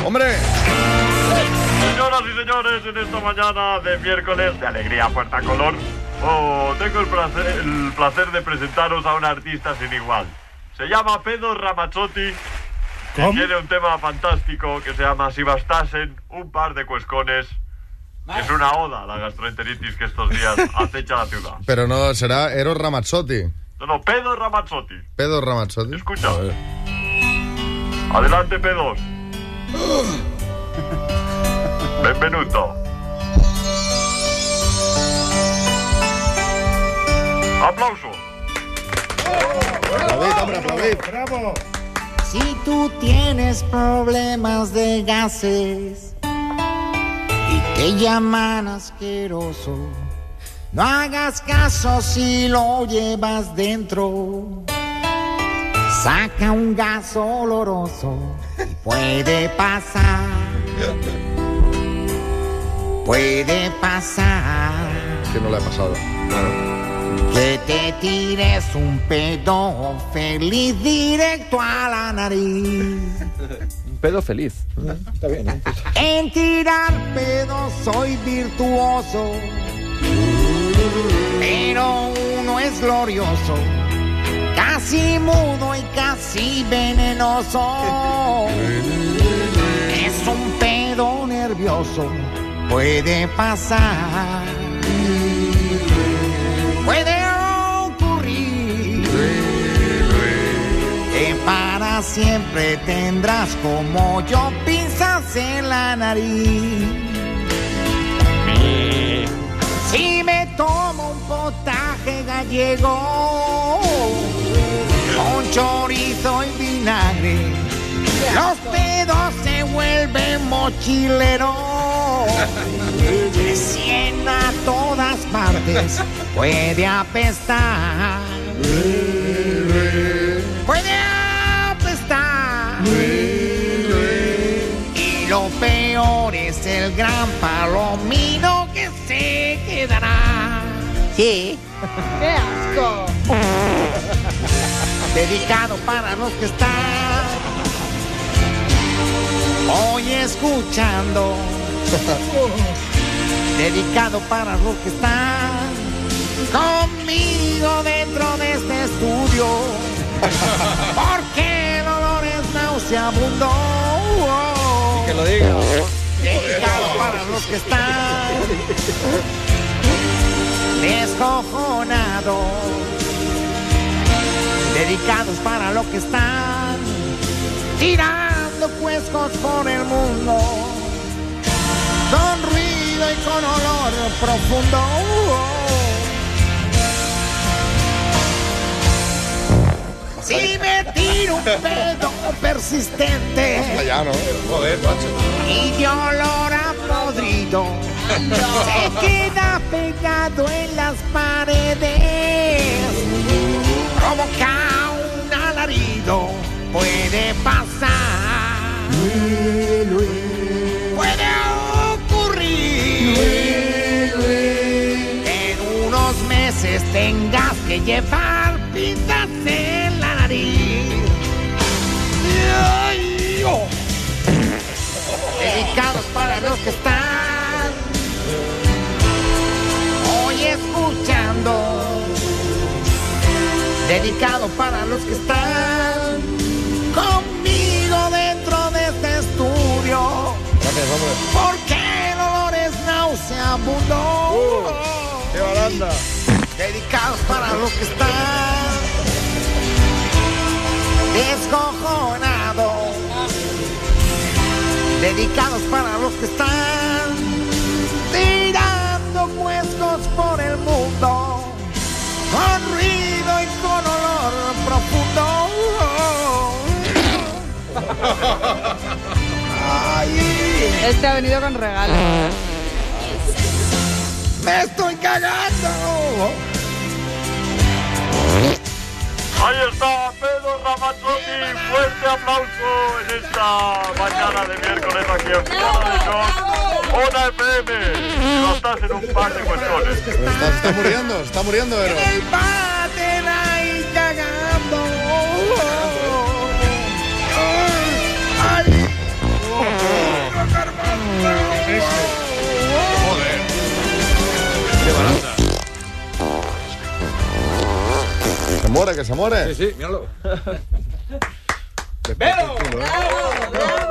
¡Hombre! Señoras y señores, en esta mañana de miércoles de alegría puerta color, tengo el placer de presentaros a un artista sin igual. Se llama Pedro Ramazzotti. ¿Cómo? Tiene un tema fantástico que se llama Si bastasen un par de cuescones. Es una oda a la gastroenteritis que estos días acecha la ciudad. Pero no, será Eros Ramazzotti. No, Pedro Ramazzotti. Pedro Ramazzotti. Escucha. Adelante, P2. Benvenuto. Aplauso. Aplaudid, hombre, aplaudid. ¡Bravo! Si tú tienes problemas de gases y te llaman asqueroso, no hagas caso si lo llevas dentro. Saca un gas oloroso y puede pasar. Puede pasar Que no le ha pasado. que te tires un pedo feliz directo a la nariz. Un pedo feliz. Está bien, ¿eh? En tirar pedos soy virtuoso, pero uno es glorioso, casi mudo y casi venenoso. Es un pedo nervioso, puede pasar, puede ocurrir que para siempre tendrás como yo pinzas en la nariz. Si me tomo un potaje gallego con chorizo y vinagre, los pedos se vuelven mochileros. Recién a todas partes puede apestar. Puede apestar. Y lo peor es el gran palomino que se quedará. Sí. ¡Qué asco! Dedicado para los que están hoy escuchando. Dedicado para los que están conmigo dentro de este estudio. Porque el olor es nauseabundo. Que lo diga. Dedicado para los que están descojonados. Dedicados para los que están tirando cuescos por el mundo, con ruido y con olor profundo. Si me tiro un pedo persistente Ya, ¿no? Joder, macho. y de olor a podrido, se queda pegado en las paredes, provoca un alarido, puede pasar, puede ocurrir que en unos meses tengas que llevar pinzas en la nariz. Ay, oh. Dedicados para los que están hoy escuchando. Dedicado para los que están conmigo dentro de este estudio. Gracias, hombre. Porque el olor es nauseabundo. ¡Qué baranda! Dedicados para los que están descojonados. Dedicados para los que están tirando cuescos por el mundo, con ruido y con olor profundo. Ay, Este ha venido con regalos. me estoy cagando. Ahí está Pedro Ramazzotti. Fuerte aplauso en esta mañana de miércoles aquí en Fuera de Shock. Ona FM. No estás en un par de cuestiones. Está muriendo, Eros. El váter ahí cagando. Ay. ¡Qué barata! Se muere, que se muere. Sí, sí, míralo. ¡Velo! ¡Bravo!